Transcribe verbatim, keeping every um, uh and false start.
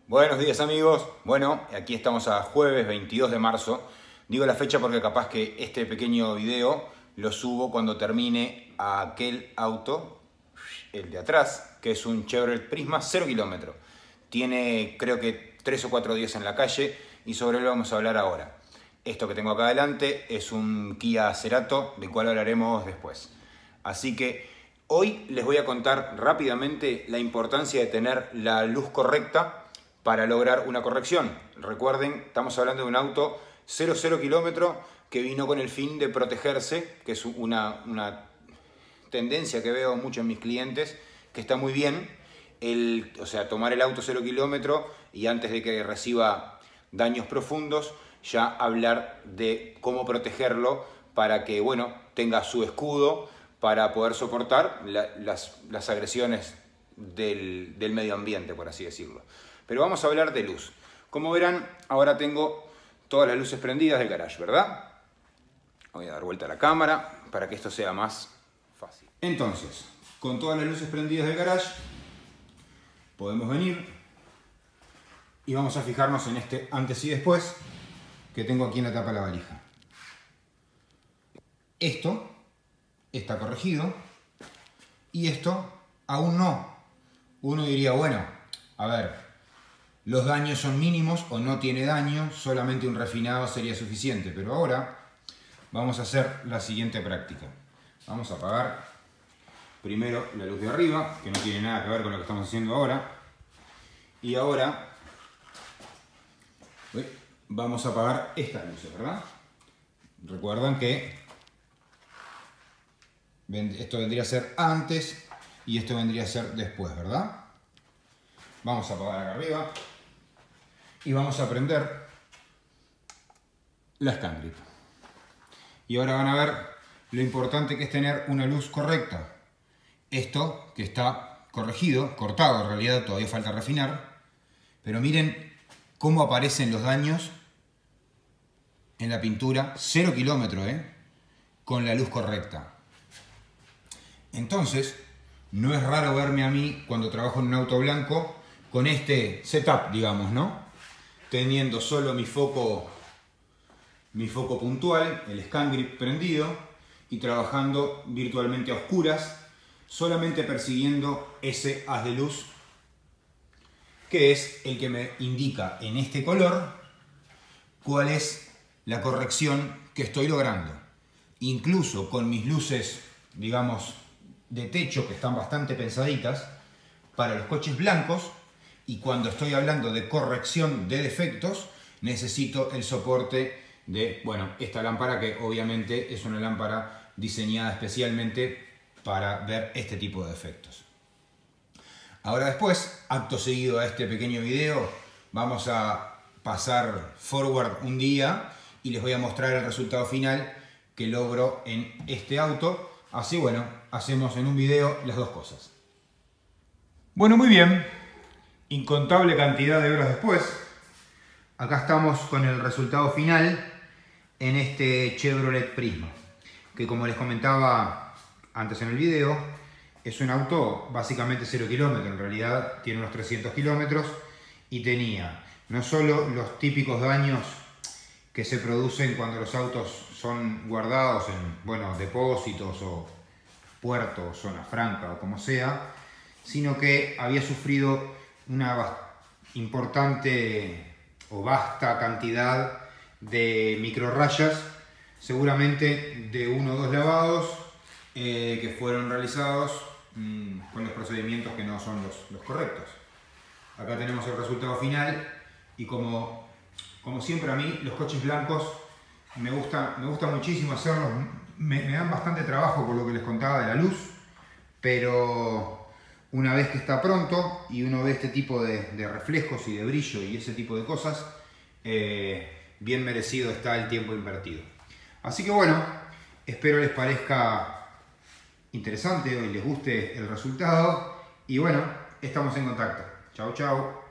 Buenos días amigos, bueno, aquí estamos a jueves veintidós de marzo. Digo la fecha porque capaz que este pequeño video lo subo cuando termine aquel auto, el de atrás, que es un Chevrolet Prisma cero kilómetro. Tiene creo que tres o cuatro días en la calle y sobre él vamos a hablar ahora. Esto que tengo acá adelante es un Kia Cerato, del cual hablaremos después. Así que hoy les voy a contar rápidamente la importancia de tener la luz correcta para lograr una corrección. Recuerden, estamos hablando de un auto cero kilómetro que vino con el fin de protegerse, que es una, una tendencia que veo mucho en mis clientes, que está muy bien, el, o sea, tomar el auto cero kilómetro y antes de que reciba daños profundos, ya hablar de cómo protegerlo para que, bueno, tenga su escudo para poder soportar la, las, las agresiones del, del medio ambiente, por así decirlo. Pero vamos a hablar de luz. Como verán, ahora tengo todas las luces prendidas del garage, ¿verdad? Voy a dar vuelta a la cámara para que esto sea más fácil. Entonces, con todas las luces prendidas del garage, podemos venir y vamos a fijarnos en este antes y después que tengo aquí en la tapa de la valija. Esto está corregido y esto aún no. Uno diría, bueno, a ver, los daños son mínimos o no tiene daño, solamente un refinado sería suficiente. Pero ahora vamos a hacer la siguiente práctica. Vamos a apagar primero la luz de arriba, que no tiene nada que ver con lo que estamos haciendo ahora. Y ahora vamos a apagar estas luces, ¿verdad? Recuerdan que esto vendría a ser antes y esto vendría a ser después, ¿verdad? Vamos a apagar acá arriba. Y vamos a prender la Scangrip. Y ahora van a ver lo importante que es tener una luz correcta. Esto que está corregido, cortado en realidad, todavía falta refinar. Pero miren cómo aparecen los daños en la pintura, cero kilómetro, ¿eh? Con la luz correcta. Entonces, no es raro verme a mí cuando trabajo en un auto blanco con este setup, digamos, ¿no? Teniendo solo mi foco, mi foco puntual, el Scangrip prendido y trabajando virtualmente a oscuras, solamente persiguiendo ese haz de luz que es el que me indica en este color cuál es la corrección que estoy logrando. Incluso con mis luces, digamos, de techo que están bastante pensaditas para los coches blancos. Y cuando estoy hablando de corrección de defectos, necesito el soporte de, bueno, esta lámpara que obviamente es una lámpara diseñada especialmente para ver este tipo de defectos. Ahora después, acto seguido a este pequeño video, vamos a pasar forward un día y les voy a mostrar el resultado final que logro en este auto. Así, bueno, hacemos en un video las dos cosas. Bueno, muy bien. Incontable cantidad de horas después, acá estamos con el resultado final en este Chevrolet Prisma, que como les comentaba antes en el video, es un auto básicamente cero kilómetros, en realidad tiene unos trescientos kilómetros y tenía no solo los típicos daños que se producen cuando los autos son guardados en, bueno, depósitos o puertos, zona franca o como sea, sino que había sufrido una importante o vasta cantidad de micro rayas, seguramente de uno o dos lavados eh, que fueron realizados mmm, con los procedimientos que no son los, los correctos. Acá tenemos el resultado final y como, como siempre a mí los coches blancos me gusta, me gusta muchísimo hacerlos, me, me dan bastante trabajo por lo que les contaba de la luz, pero una vez que está pronto y uno ve este tipo de, de reflejos y de brillo y ese tipo de cosas, eh, bien merecido está el tiempo invertido. Así que bueno, espero les parezca interesante y les guste el resultado. Y bueno, estamos en contacto. Chau, chau.